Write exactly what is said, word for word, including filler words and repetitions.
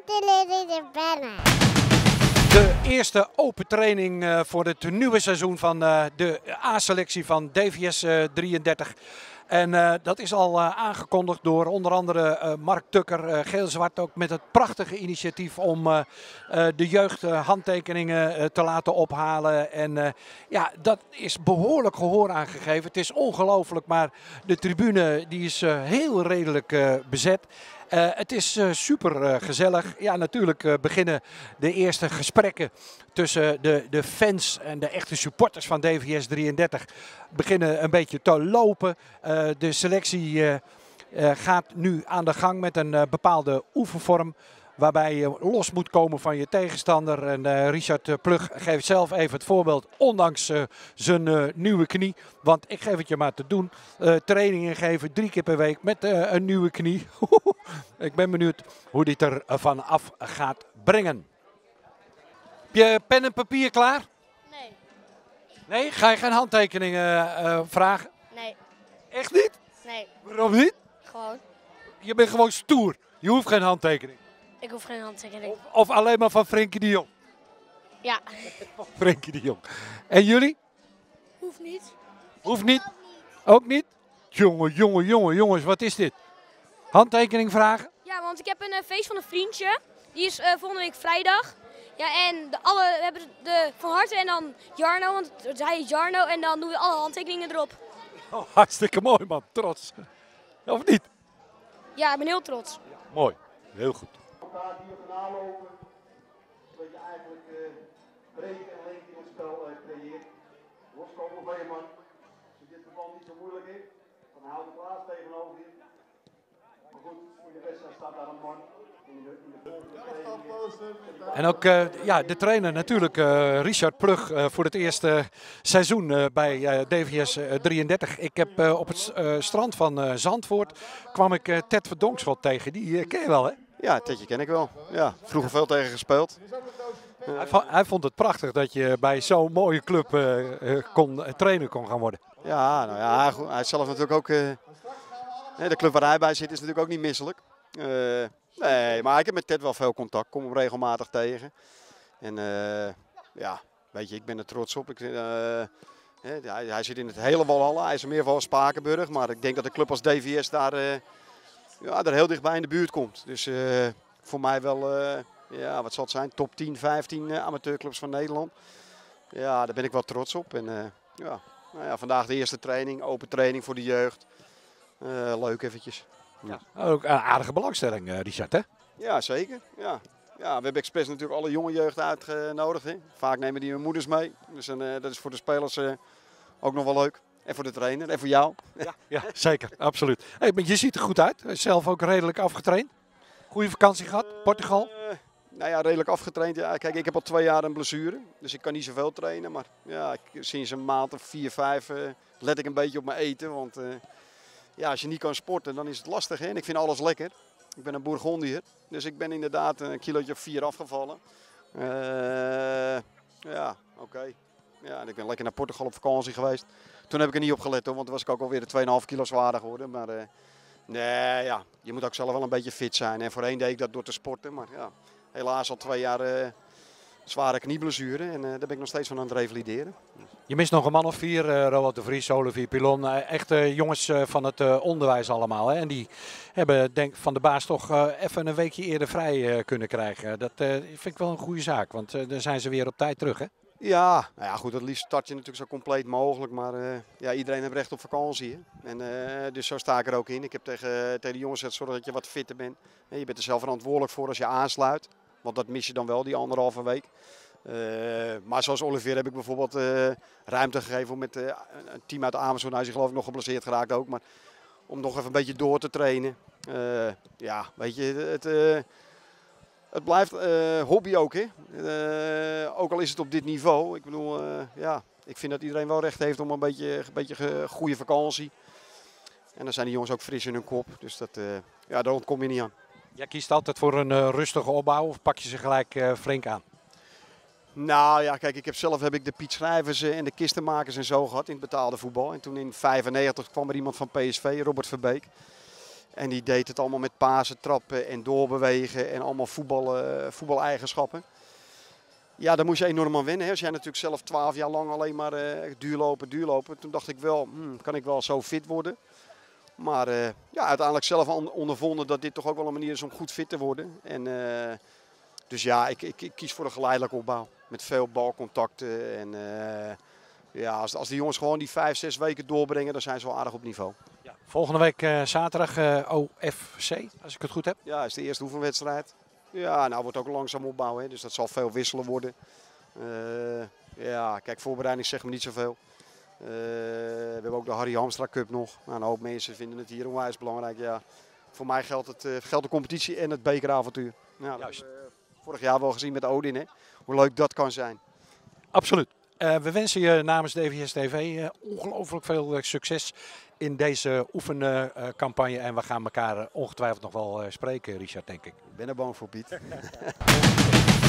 De eerste open training uh, voor het nieuwe seizoen van uh, de A-selectie van D V S uh, drieëndertig. En uh, dat is al uh, aangekondigd door onder andere uh, Mark Tukker, uh, Geel-Zwart, ook met het prachtige initiatief om uh, uh, de jeugd uh, handtekeningen uh, te laten ophalen. En uh, ja, dat is behoorlijk gehoor aangegeven. Het is ongelooflijk, maar de tribune die is uh, heel redelijk uh, bezet. Uh, het is uh, super uh, gezellig. Ja, natuurlijk uh, beginnen de eerste gesprekken tussen de, de fans en de echte supporters van D V S drieëndertig beginnen een beetje te lopen. Uh, de selectie uh, uh, gaat nu aan de gang met een uh, bepaalde oefenvorm waarbij je los moet komen van je tegenstander. En uh, Richard Plug geeft zelf even het voorbeeld, ondanks uh, zijn uh, nieuwe knie. Want ik geef het je maar te doen. Uh, trainingen geven drie keer per week met uh, een nieuwe knie. Ik ben benieuwd hoe dit er van af gaat brengen. Heb je pen en papier klaar? Nee. Nee? Ga je geen handtekeningen uh, vragen? Nee. Echt niet? Nee. Waarom niet? Gewoon. Je bent gewoon stoer. Je hoeft geen handtekening. Ik hoef geen handtekening. Of, of alleen maar van Frenkie de Jong? Ja. Frenkie de Jong. En jullie? Hoeft niet. Hoeft niet? Ook niet? Jongen, jongen, jongen, jongens, wat is dit? Handtekening vragen? Ja, want ik heb een uh, feest van een vriendje. Die is uh, volgende week vrijdag. Ja, en de alle, we hebben de Van Harte en dan Jarno, want hij is Jarno. En dan doen we alle handtekeningen erop. Oh, hartstikke mooi, man. Trots. Of niet? Ja, ik ben heel trots. Ja, mooi. Heel goed. Elkaar diagonaal lopen, zodat je eigenlijk uh, breedte en lengte in het spel uh, creëert. Loskomen van je man. Als in dit geval niet zo moeilijk is, dan hou de plaats tegenover je. Maar goed, voor de wedstrijd staat daar een man. In de, in de en ook uh, ja, de trainer natuurlijk, uh, Richard Plug, uh, voor het eerste seizoen uh, bij uh, D V S uh, drieëndertig. Ik heb uh, op het uh, strand van uh, Zandvoort kwam ik uh, Ted Verdonksveld tegen. Die uh, ken je wel, hè? Ja, Tedje ken ik wel. Ja, vroeger veel tegen gespeeld. Uh, hij, vond, hij vond het prachtig dat je bij zo'n mooie club uh, uh, kon, uh, trainer kon gaan worden. Ja, nou ja, hij, hij is zelf natuurlijk ook... Uh, de club waar hij bij zit is natuurlijk ook niet misselijk. Uh, nee, maar ik heb met Ted wel veel contact. Kom hem regelmatig tegen. En uh, ja, weet je, ik ben er trots op. Ik, uh, hij, hij zit in het hele Walhalla. Hij is er meer van Spakenburg. Maar ik denk dat de club als D V S daar, uh, ja, daar heel dichtbij in de buurt komt. Dus uh, voor mij wel, uh, ja, wat zal het zijn, top tien, vijftien uh, amateurclubs van Nederland. Ja, daar ben ik wel trots op. En uh, ja, nou ja, vandaag de eerste training, open training voor de jeugd. Uh, leuk eventjes. Ja, ook een aardige belangstelling, uh, Richard, hè? Ja, zeker. Ja. Ja, we hebben expres natuurlijk alle jonge jeugd uitgenodigd. Hè. Vaak nemen die hun moeders mee. Dus uh, dat is voor de spelers uh, ook nog wel leuk. En voor de trainer en voor jou. Ja, ja zeker. Absoluut. Hey, maar je ziet er goed uit. Zelf ook redelijk afgetraind. Goede vakantie gehad, Portugal? Uh, nou ja, redelijk afgetraind. Ja, kijk, ik heb al twee jaar een blessure. Dus ik kan niet zoveel trainen. Maar ja, ik, sinds een maand of vier, vijf uh, let ik een beetje op mijn eten. Want uh, ja, als je niet kan sporten, dan is het lastig. Hè? En ik vind alles lekker. Ik ben een Bourgondier. Dus ik ben inderdaad een kilootje of vier afgevallen. Uh, ja, oké. Okay. Ja, en ik ben lekker naar Portugal op vakantie geweest. Toen heb ik er niet op gelet hoor, want toen was ik ook alweer de twee komma vijf kilo zwaarder geworden. Maar uh, nee, ja, je moet ook zelf wel een beetje fit zijn. En voorheen deed ik dat door te sporten. Maar ja, helaas al twee jaar uh, zware knieblessure. En uh, daar ben ik nog steeds van aan het revalideren. Je mist nog een man of vier, uh, Roald de Vries, Olivier Pilon. Uh, echt uh, jongens uh, van het uh, onderwijs allemaal. Hè? En die hebben denk van de baas toch uh, even een weekje eerder vrij uh, kunnen krijgen. Dat uh, vind ik wel een goede zaak, want uh, dan zijn ze weer op tijd terug, hè? Ja, nou ja, goed, het liefst start je natuurlijk zo compleet mogelijk. Maar uh, ja, iedereen heeft recht op vakantie. Hè? En, uh, dus zo sta ik er ook in. Ik heb tegen, tegen de jongens gezegd, zorg dat je wat fitter bent. En je bent er zelf verantwoordelijk voor als je aansluit. Want dat mis je dan wel, die anderhalve week. Uh, maar zoals Olivier heb ik bijvoorbeeld uh, ruimte gegeven om met uh, een team uit Amersfoort, hij is geloof ik nog geblesseerd geraakt ook, maar om nog even een beetje door te trainen. Uh, ja, weet je, het, uh, het blijft uh, hobby ook, hè. Uh, ook al is het op dit niveau. Ik bedoel, uh, ja, ik vind dat iedereen wel recht heeft om een beetje, een beetje goede vakantie. En dan zijn die jongens ook fris in hun kop, dus dat, uh, ja, daar ontkom je niet aan. Jij kiest altijd voor een uh, rustige opbouw of pak je ze gelijk uh, flink aan? Nou ja, kijk, ik heb zelf heb ik de Piet Schrijvers en de Kistenmakers en zo gehad in het betaalde voetbal. En toen in vijfennegentig kwam er iemand van P S V, Robert Verbeek. En die deed het allemaal met pasen, trappen en doorbewegen en allemaal voetbal, uh, voetbaleigenschappen. Ja, daar moest je enorm aan wennen. Hè. Als jij natuurlijk zelf twaalf jaar lang alleen maar uh, duurlopen, duurlopen. Toen dacht ik wel, hmm, kan ik wel zo fit worden? Maar uh, ja, uiteindelijk zelf ondervonden dat dit toch ook wel een manier is om goed fit te worden. En, uh, dus ja, ik, ik, ik kies voor een geleidelijke opbouw. Met veel balcontacten. En uh, ja, als, als die jongens gewoon die vijf, zes weken doorbrengen, dan zijn ze wel aardig op niveau. Ja. Volgende week uh, zaterdag uh, O F C, als ik het goed heb. Ja, is de eerste oefenwedstrijd. Ja, nou wordt ook langzaam opbouwen, hè, dus dat zal veel wisselen worden. Uh, ja, kijk, voorbereiding zegt me niet zoveel. Uh, we hebben ook de Harry Hamstra Cup nog. Nou, een hoop mensen vinden het hier onwijs belangrijk. Ja, voor mij geldt, het, uh, geldt de competitie en het bekeravontuur. Nou, dat hebben we vorig jaar wel gezien met Odin, hè, hoe leuk dat kan zijn. Absoluut. Uh, we wensen je namens D V S T V uh, ongelooflijk veel uh, succes in deze oefencampagne. Uh, en we gaan elkaar uh, ongetwijfeld nog wel uh, spreken, Richard, denk ik. Ik ben er bang voor, Piet.